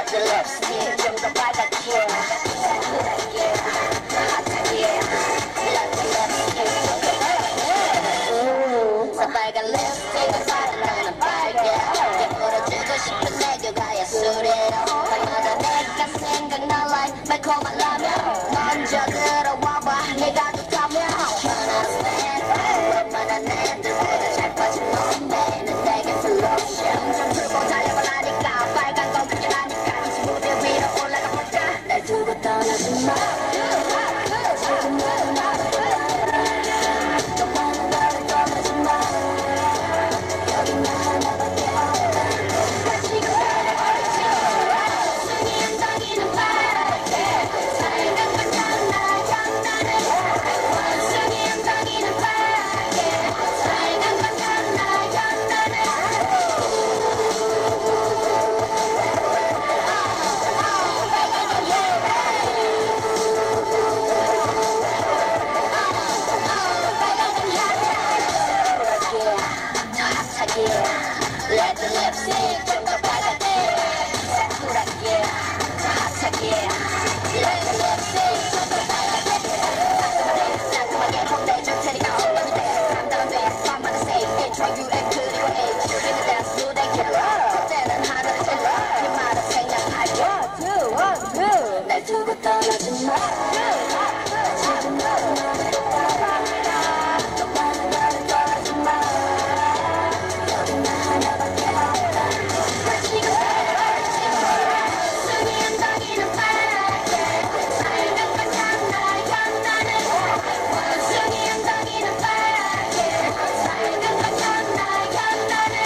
레드 립스틱 좀 더 빨갛게 새콤하게 핫하게 레드 립스틱 저 빨간 립스틱은 사랑하는 빨개 깨물어주고 싶은 내 그가의 술이에요 밤마다 내가 생각나 like 매콤한 라면 먼저 들어와봐 내가 좋다면 얼마나 내 뜻보다 잘 빠진 몸에 는 내게 플로션 좀 풀고 달려보라니까 빨간 건 그게 나니까 이제 무대 위로 올라가 볼까 날 두고 떠나지 마 지금 너는 나를 또 많은 나를 떠나지 마 여기 나 하나밖에 없다 다시 숨이 엉덩이는 빨갛게 빨간 건 장난 장난해 숨이 엉덩이는 빨갛게 빨간 건 장난 장난해 레드 립스틱 좀 더 빨갛게 새콤하게 핫하게 레드 립스틱 좀 더 빨갛게 상큼하게 혼내줄 테니까 엉덩이 대 감당은 돼 밤마다 say intro 유행 그리고 H 있는 댄스 무대 킬러 첫째는 하늘을 찔러 네 말은 생략할게 날 두고 떠나지 마 지금 너는 나를 따라 또 많은 나를 떠나지 마 여기 나 하나밖에 없다 다시 숨이 엉덩이는 빨갛게 빨간 건 장난 장난해 숨이 엉덩이는 빨갛게 빨간 건 장난 장난해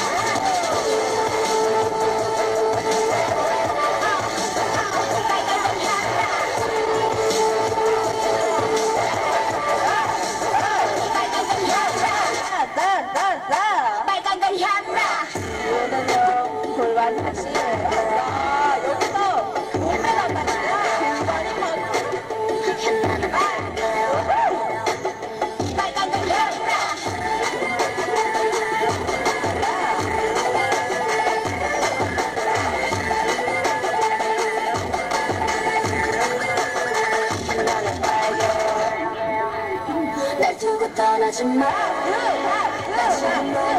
빨간 건 향나 오늘은 골반 다시 여기서 오메가 굉장히 많아 향나는 빨간 건 향나 향나는 빨개 날 두고 떠나지 마 나 지금